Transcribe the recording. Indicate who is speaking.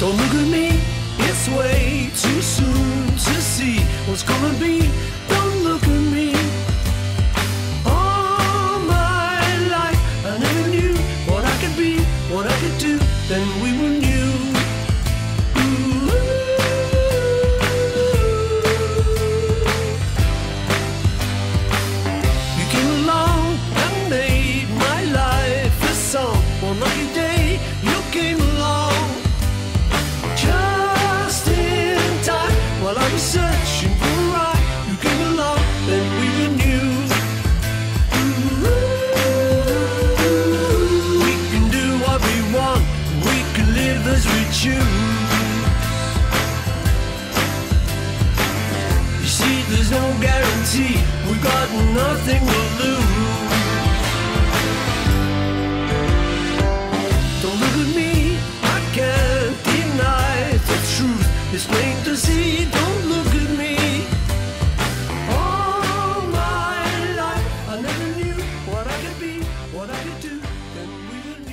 Speaker 1: Don't look at me, it's way too soon to see what's gonna be. Don't look at me. All my life I never knew what I could be, what I could do. Then we were new. Ooh. You came along and made my life a song. One lucky day you came along, just in time while I was searching for a ride. You came along, then we were new. Ooh. We can do what we want, we can live as we choose. You see, there's no guarantee, we've got nothing to lose. Don't look at me, I can't deny the truth. It's plain to see, don't look at me. All my life I never knew what I could be, what I could do. Then we were